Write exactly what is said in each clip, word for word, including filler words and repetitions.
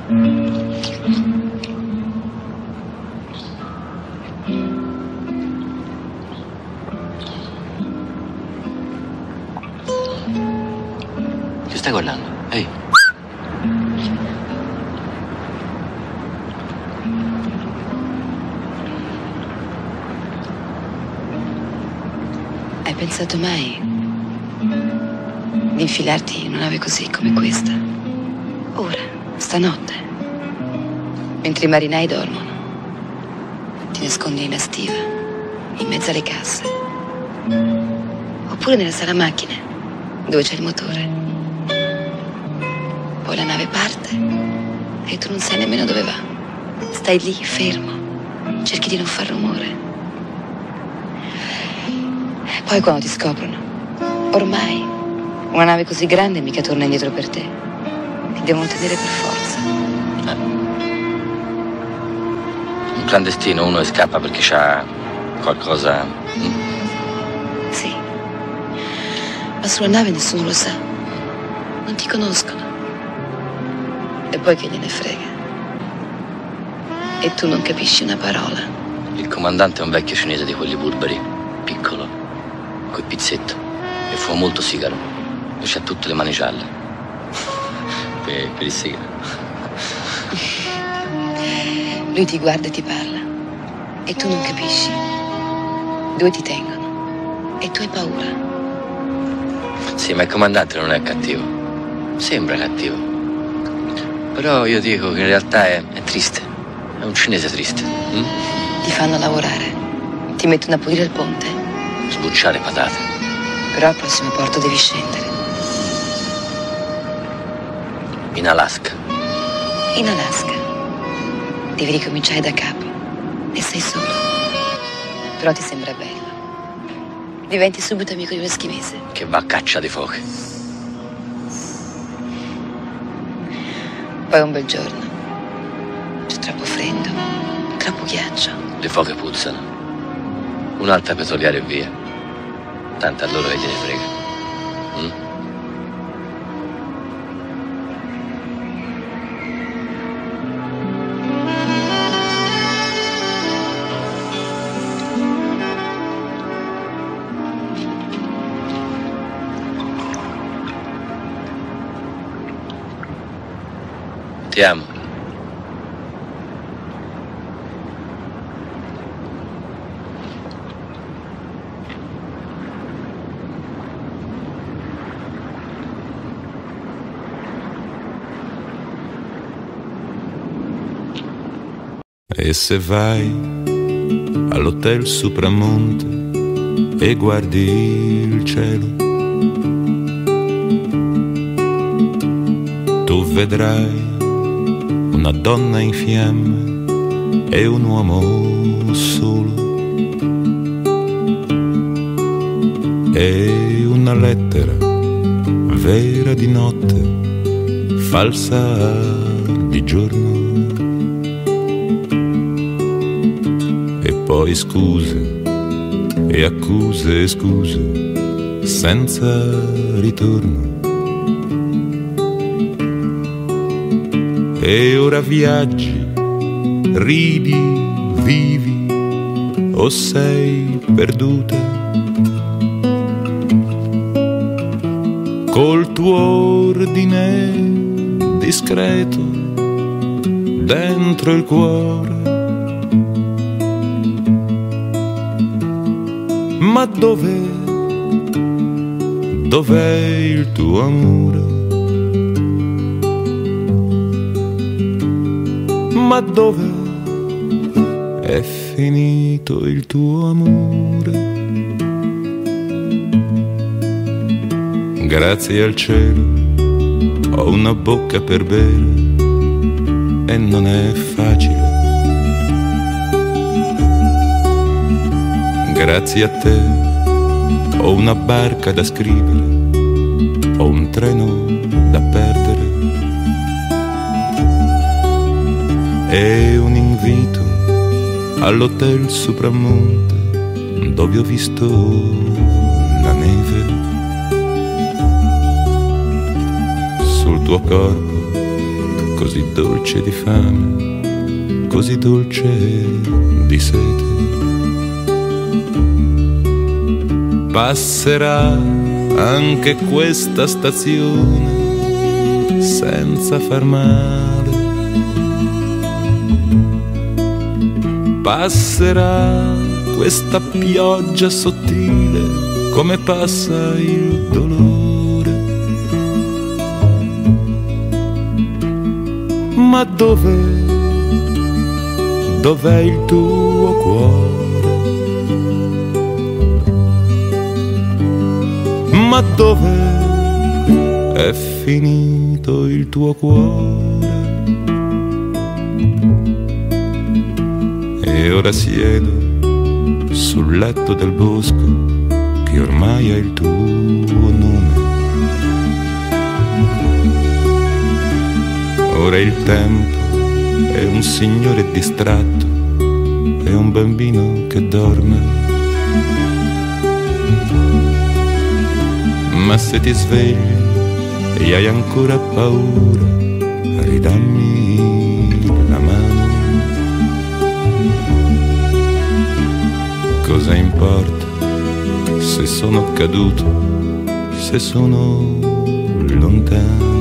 Che stai guardando? Ehi. Hai pensato mai di infilarti in una nave così come questa? Ora, stanotte, mentre i marinai dormono, ti nascondi nella stiva, in mezzo alle casse, oppure nella sala macchine, dove c'è il motore. Poi la nave parte e tu non sai nemmeno dove va. Stai lì, fermo, cerchi di non far rumore. Poi quando ti scoprono, ormai una nave così grande mica torna indietro per te. Ti devono tenere per forza. Eh. Un clandestino, uno che scappa perché c'ha qualcosa. Mm. Sì. Ma sulla nave nessuno lo sa. Non ti conoscono. E poi che gliene frega. E tu non capisci una parola. Il comandante è un vecchio cinese di quelli burberi, piccolo, coi pizzetto, e fuma molto sigaro. E c'ha tutte le mani gialle. per, per il sigaro. Lui ti guarda e ti parla. E tu non capisci. Due ti tengono. E tu hai paura. Sì, ma il comandante non è cattivo. Sembra cattivo. Però io dico che in realtà è, è triste. È un cinese triste. Mm? Ti fanno lavorare. Ti mettono a pulire il ponte. Sbucciare patate. Però al prossimo porto devi scendere. In Alaska. In Alaska. Devi ricominciare da capo. E sei solo. Però ti sembra bello. Diventi subito amico di un eschimese. Che va a caccia di foche. Poi un bel giorno. C'è troppo freddo. Troppo ghiaccio. Le foche puzzano. Un'altra petroliera e via. Tanto a loro che gliene frega. Mm? Ti amo. E se vai all'hotel Supramonte e guardi il cielo, tu vedrai una donna in fiamme e un uomo solo, e una lettera vera di notte, falsa di giorno. E poi scuse e accuse e scuse senza ritorno. E ora viaggi, ridi, vivi, o sei perduta col tuo ordine discreto dentro il cuore. Ma dov'è, dov'è il tuo amore? Ma dov'è, è finito il tuo amore? Grazie al cielo ho una bocca per bere e non è facile. Grazie a te ho una barca da scrivere, ho un treno da perdere e un invito all'hotel Supramonte dove ho visto la neve. Sul tuo corpo così dolce di fame, così dolce di sete. Passerà anche questa stazione senza far male. Passerà questa pioggia sottile come passa il dolore. Ma dov'è, dov'è il tuo cuore? Ma dov'è, è finito il tuo cuore? E ora siedo sul letto del bosco che ormai ha il tuo nome. Ora il tempo è un signore distratto, è un bambino che dorme. Ma se ti svegli e hai ancora paura, ridammi la mano. Cosa importa se sono caduto, se sono lontano?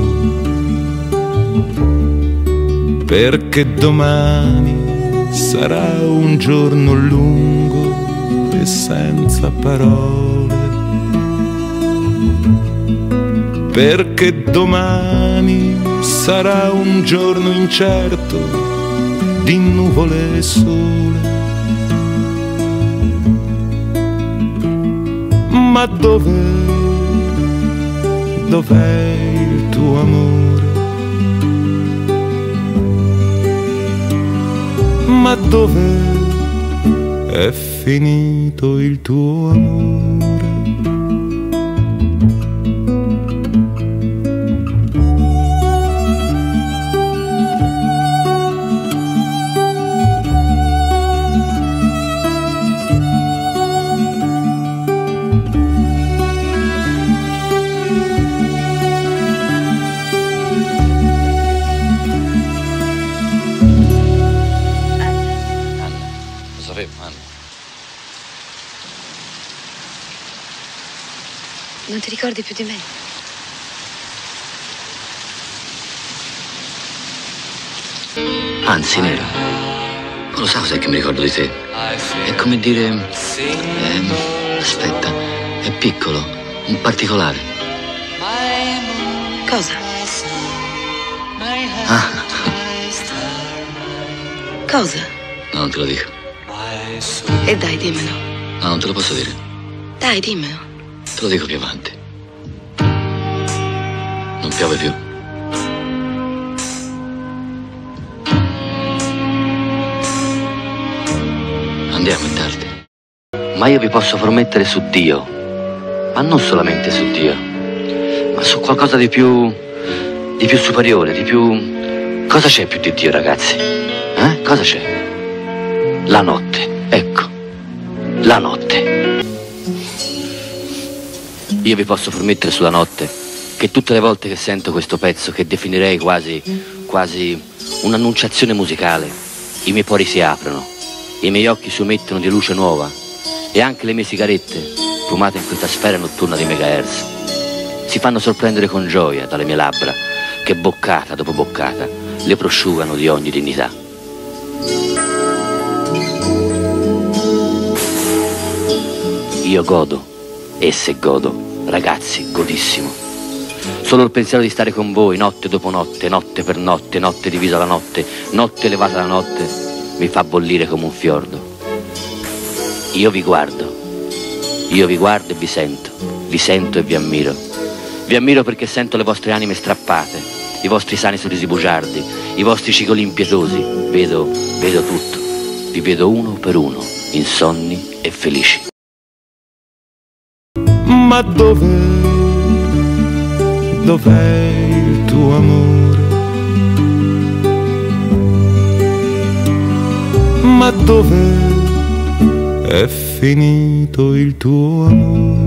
Perché domani sarà un giorno lungo e senza parole. Perché domani sarà un giorno incerto di nuvole e sole. Ma dov'è, dov'è il tuo amore? Ma dov'è, è finito il tuo amore? Non ti ricordi più di me? Anzi, Nero, non lo so cos'è che mi ricordo di te. È come dire... Eh, aspetta, è piccolo, un particolare. Cosa? Ah. Cosa? No, non te lo dico. E dai, dimmelo. No, non te lo posso dire. Dai, dimmelo. Te lo dico più avanti. Non piove più. Andiamo, è tardi. Ma io vi posso promettere su Dio, ma non solamente su Dio, ma su qualcosa di più, di più superiore, di più... Cosa c'è più di Dio, ragazzi? Eh? Cosa c'è? La notte, ecco, la notte. Io vi posso promettere sulla notte che tutte le volte che sento questo pezzo, che definirei quasi, quasi un'annunciazione musicale, i miei pori si aprono, i miei occhi si umettono di luce nuova e anche le mie sigarette, fumate in questa sfera notturna di megahertz, si fanno sorprendere con gioia dalle mie labbra che boccata dopo boccata le prosciugano di ogni dignità. Io godo, esse godo. Ragazzi, godissimo. Solo il pensiero di stare con voi notte dopo notte, notte per notte, notte divisa la notte, notte elevata la notte, mi fa bollire come un fiordo. Io vi guardo, io vi guardo e vi sento, vi sento e vi ammiro. Vi ammiro perché sento le vostre anime strappate, i vostri sani sorrisi bugiardi, i vostri cicoli impietosi. Vedo, vedo tutto, vi vedo uno per uno, insonni e felici. Ma dov'è, dov'è il tuo amore? Ma dov'è, è finito il tuo amore?